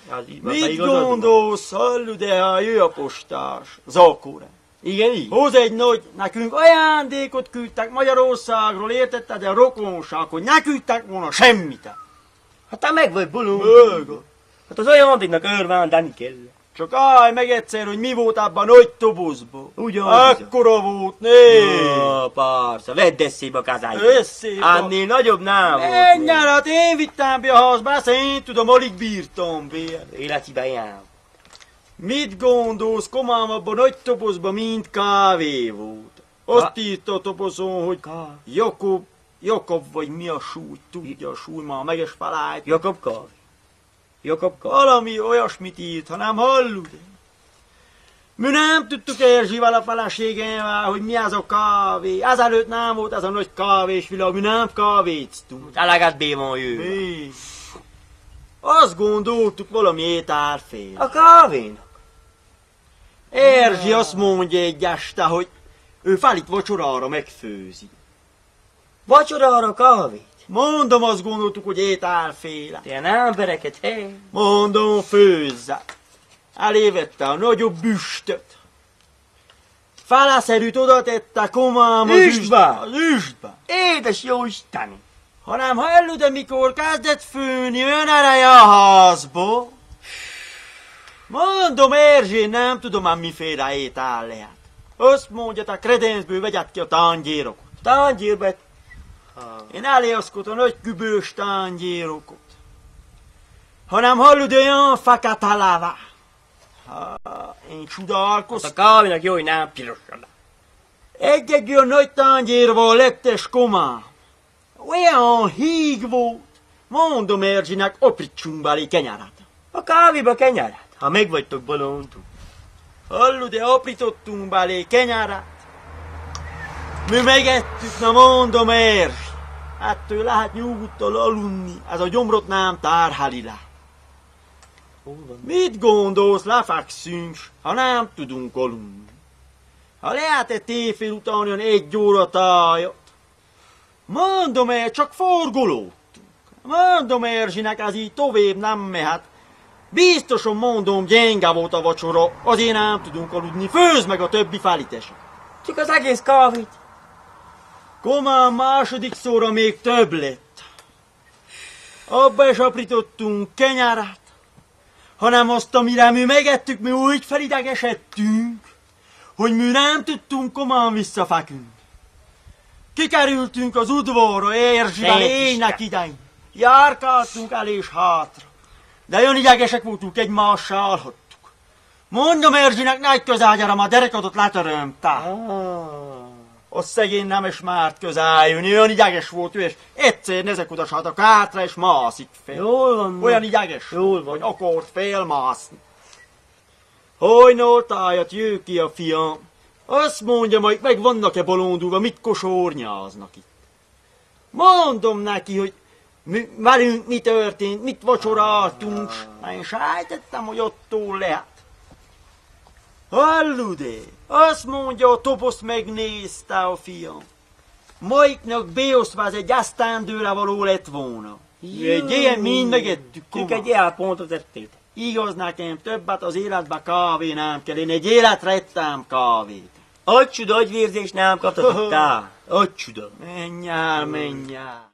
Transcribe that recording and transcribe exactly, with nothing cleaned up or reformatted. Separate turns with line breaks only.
Az,
Mit gondolsz, hallod, de ha jö a postás, Zakóra?
Igen, így?
Hoz egy nagy, nekünk ajándékot küldtek Magyarországról, érted? De a rokonság, hogy ne küldtek volna semmit.
Hát te meg vagy bolond.
Bölga.
Hát az ajándéknak örvándani kell.
Csak állj meg egyszer, hogy mi volt abban a nagy tobozban.
Ugyan,
Akkora volt, né?
Ó, persze, vedd eszébe a kazáit.
Eszébe.
Annél nagyobb nem volt.
Menj el, hát én vittem be a házba, ezt én tudom, alig bírtam be.
Életiben jár.
Mit gondolsz, komám, abban a nagy tobozban mind kávé volt. Azt
Ha?
írta a tobozon, hogy
Ká-
Jakob, Jakob vagy mi a súly, tudja a súly, már meg is felállt.
Jakob kávé. Jakob kávé.
Valami olyasmit írt, ha nem hallod. Mi nem tudtuk Erzsivel a feleségemmel, hogy mi az a kávé. Ezelőtt nem volt ez a nagy kávés világ, mi nem kávéztunk.
Eleget bé van jő.
Mi? Azt gondoltuk, valami ételfél.
A kávénak.
Erzsi azt mondja egy este, hogy ő felit vacsorára megfőzi.
Vacsorára kávét.
Mondom, azt gondoltuk, hogy ételféle.
Ilyen embereket, hé.
Mondom, főzze. Elévette a nagyobb büstöt. Feleszerűt oda tette komám az
Üstbe.
üstbe. Az üstbe.
Édes jó Isteni.
Hanem hallod, de mikor kezdett főni, ön ereje a házba. Mondom, Erzsén, nem tudom már miféle étel lehet. Azt mondja, te kredencből vegyed ki a tányérokat.
Tányérbe.
Én eléhozkodom nagy kübős tányérokat. Hanem hallod, olyan fekete leve. Ha, én
Az
csodálkoztam.
a kávénak jó, hogy nem pirosan.
Egy-egy olyan nagy tányérval lettes komám. Olyan híg volt. Mondom Erzsinek, aprítsunk belé kenyeret.
A kávéba kenyeret. Ha meg vagytok bolondok.
Hallod, de aprítottunk belé kenyeret. Mi megettük, na mondom Erzsi. Ettől lehet nyugodtan aludni, ez a gyomrot nem tárheli le.
Hol van?
Mit gondolsz, lefekszünk, ha nem tudunk aludni? Ha lehetett éjfél után olyan egy óra tájat. Mondom el, csak forgolódtunk. Mondom Erzsinek, ez így tovább nem mehet. Biztosan mondom, gyenge volt a vacsora, azért nem tudunk aludni. Főzd meg a többi feliteset.
Csak az egész kávét.
Komám, második szóra még több lett. Abba is aprítottunk kenyeret, hanem azt, amire mi megettük, mi úgy felidegesedtünk, hogy mi nem tudtunk komám visszafeküdni. Kikerültünk az udvarra, Erzsivel
Szép
éjnek
Isten.
idején. Járkáltunk el és hátra. De olyan idegesek voltunk, egymással alhattuk. Mondom Erzsinek, nagy közel gyere, a derekadot letörömte.
Ah.
A szegény nem is márt közel jönni, olyan ideges volt ő, és egyszer nezek odasalt a kátra, és mászik fel.
Jól van.
Olyan ideges,
Jól van.
hogy akart félmászni. Hajnaltájat jő ki a fiam. Azt mondja, majd meg vannak-e bolondulva, mit kosornyáznak itt. Mondom neki, hogy mi, velünk mi történt, mit vacsoráltunk, ah. Én sejtettem, hogy ottól lehet. Hallod-e? Azt mondja, a toposzt megnézte a fiam. Maiknak beosztva ez egy esztendőre való lett volna. Egy ilyen mind megettük,
Csak
komám.
egy elpontot ettél.
Igaz, nekem többet az életbe kávé nem kell, én egy életre ettem kávét.
Agy csuda, agyvérzés nem kaptatok, te. Agy csuda.
Menj el, menj el.